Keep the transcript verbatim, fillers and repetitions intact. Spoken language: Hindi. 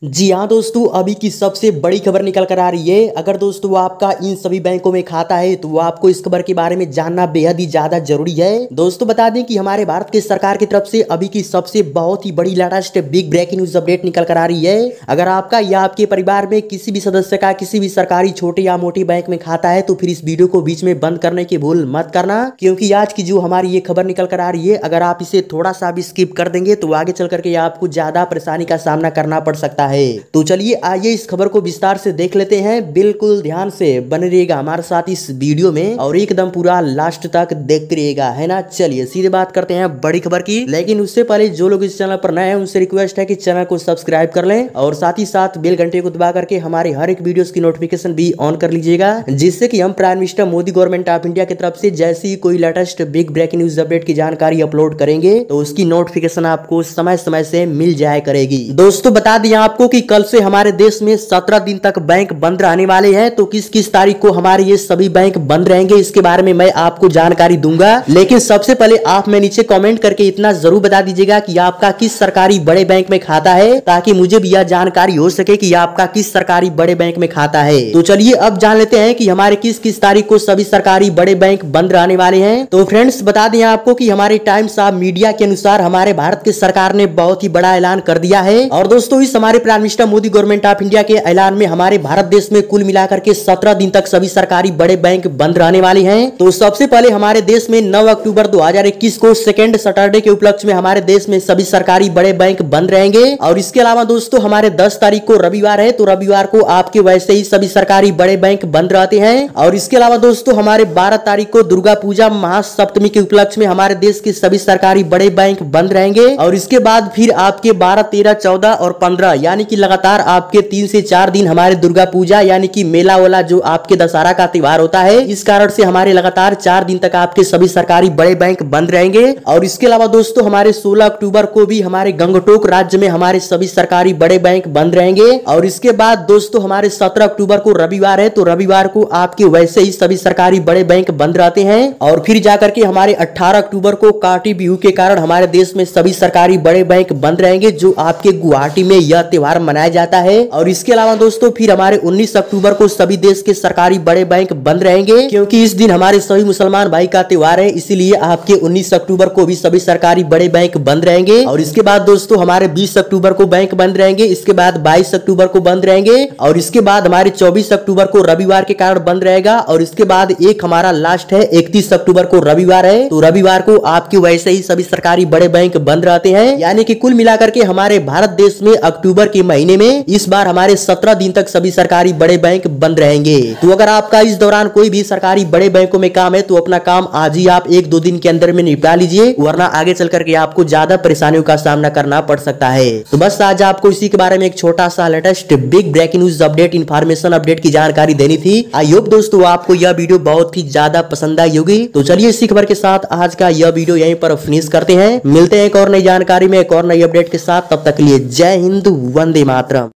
जी हाँ दोस्तों, अभी की सबसे बड़ी खबर निकल कर आ रही है। अगर दोस्तों आपका इन सभी बैंकों में खाता है तो आपको इस खबर के बारे में जानना बेहद ही ज्यादा जरूरी है। दोस्तों बता दें कि हमारे भारत के सरकार की तरफ से अभी की सबसे बहुत ही बड़ी latest big breaking news update निकल कर आ रही है। अगर आपका या आपके परिवार में किसी भी सदस्य का किसी भी सरकारी छोटे या मोटे बैंक में खाता है तो फिर इस वीडियो को बीच में बंद करने की भूल मत करना, क्योंकि आज की जो हमारी ये खबर निकल कर आ रही है, अगर आप इसे थोड़ा सा भी स्किप कर देंगे तो आगे चल करके आपको ज्यादा परेशानी का सामना करना पड़ सकता है। तो चलिए आइए इस खबर को विस्तार से देख लेते हैं। बिल्कुल ध्यान से बने रहिएगा हमारे साथ इस वीडियो में और एकदम पूरा लास्ट तक देखते रहिएगा, है ना। चलिए सीधे बात करते हैं बड़ी खबर की, लेकिन उससे पहले जो लोग इस चैनल पर नए हैं उनसे रिक्वेस्ट है कि चैनल को सब्सक्राइब कर लें और साथ ही साथ बेल घंटे को दबा करके हमारे हर एक वीडियो की नोटिफिकेशन भी ऑन कर लीजिएगा, जिससे कि हम prime minister Modi government of India की तरफ से जैसी ही कोई latest big breaking news update की जानकारी अपलोड करेंगे तो उसकी नोटिफिकेशन आपको समय समय से मिल जाया करेगी। दोस्तों बता दें आपको कि कल से हमारे देश में सत्रह दिन तक बैंक बंद रहने वाले हैं। तो किस किस तारीख को हमारे ये सभी बैंक बंद रहेंगे इसके बारे में मैं आपको जानकारी दूंगा, लेकिन सबसे पहले आप मैं नीचे कमेंट करके इतना जरूर बता दीजिएगा कि आपका किस सरकारी बड़े बैंक में खाता है, ताकि मुझे भी यह जानकारी हो सके कि आपका किस सरकारी बड़े बैंक में खाता है। तो चलिए अब जान लेते हैं कि हमारे किस किस तारीख को सभी सरकारी बड़े बैंक बंद रहने वाले हैं। तो फ्रेंड्स बता दें आपको कि हमारे टाइम्स ऑफ मीडिया के अनुसार हमारे भारत की सरकार ने बहुत ही बड़ा ऐलान कर दिया है। और दोस्तों इस हमारे prime minister Modi government of India के ऐलान में हमारे भारत देश में कुल मिलाकर के सत्रह दिन तक सभी सरकारी बड़े बैंक बंद रहने वाले हैं। तो सबसे पहले हमारे देश में नौ अक्टूबर दो हज़ार इक्कीस को सेकेंड सैटरडे के उपलक्ष्य में हमारे देश में सभी सरकारी बड़े बैंक बंद रहेंगे। और इसके अलावा दोस्तों हमारे दस तारीख को रविवार है, तो रविवार को आपके वैसे ही सभी सरकारी बड़े बैंक बंद रहते हैं। और इसके अलावा दोस्तों हमारे बारह तारीख को दुर्गा पूजा महासप्तमी के उपलक्ष्य में हमारे देश के सभी सरकारी बड़े बैंक बंद रहेंगे। और इसके बाद फिर आपके बारह तेरह चौदह और पंद्रह यानी कि लगातार आपके तीन से चार दिन हमारे दुर्गा पूजा यानी कि मेला वाला जो आपके दशहरा का त्योहार होता है, इस कारण से हमारे लगातार चार दिन तक आपके सभी सरकारी बड़े बैंक बंद रहेंगे। और इसके अलावा दोस्तों हमारे सोलह अक्टूबर को भी हमारे गंगटोक राज्य में हमारे सभी सरकारी बड़े बैंक बंद रहेंगे। और इसके बाद दोस्तों हमारे सत्रह अक्टूबर को रविवार है, तो रविवार को आपके वैसे ही सभी सरकारी बड़े बैंक बंद रहते हैं। और फिर जाकर के हमारे अठारह अक्टूबर को काटी बिहू के कारण हमारे देश में सभी सरकारी बड़े बैंक बंद रहेंगे, जो आपके गुवाहाटी में यह त्योहार मनाया जाता है। और इसके अलावा दोस्तों फिर हमारे उन्नीस अक्टूबर को सभी देश के सरकारी बड़े बैंक बंद रहेंगे, क्योंकि इस दिन हमारे सभी मुसलमान भाई का त्योहार है, इसीलिए आपके उन्नीस अक्टूबर को भी सभी सरकारी बड़े बैंक बंद रहेंगे। और इसके बाद दोस्तों हमारे बीस अक्टूबर को बैंक बंद रहेंगे, इसके बाद बाईस अक्टूबर को बंद रहेंगे। और इसके बाद हमारे चौबीस अक्टूबर को रविवार के कारण बंद रहेगा। और इसके बाद एक हमारा लास्ट है इकतीस अक्टूबर को रविवार है, तो रविवार को आपके वैसे ही सभी सरकारी बड़े बैंक बंद रहते हैं। यानी कि कुल मिलाकर के हमारे भारत देश में अक्टूबर के महीने में इस बार हमारे सत्रह दिन तक सभी सरकारी बड़े बैंक बंद रहेंगे। तो अगर आपका इस दौरान कोई भी सरकारी बड़े बैंकों में काम है तो अपना काम आज ही आप एक दो दिन के अंदर में निपटा लीजिए, वरना आगे चल करके आपको ज्यादा परेशानियों का सामना करना पड़ सकता है। तो बस आज आपको इसी के बारे में एक छोटा सा latest big breaking news update information update की जानकारी देनी थी। आई होप दोस्तों आपको यह वीडियो बहुत ही ज्यादा पसंद आई होगी। तो चलिए इसी खबर के साथ आज का यह वीडियो यहीं पर फिनिश करते हैं। मिलते हैं एक और नई जानकारी में एक और नई अपडेट के साथ, तब तक के लिए जय हिंद, वंदे मातरम।